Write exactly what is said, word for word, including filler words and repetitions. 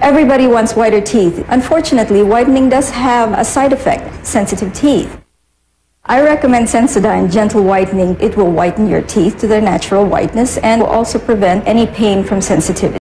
Everybody wants whiter teeth. Unfortunately, whitening does have a side effect: sensitive teeth. I recommend Sensodyne Gentle Whitening. It will whiten your teeth to their natural whiteness and will also prevent any pain from sensitivity.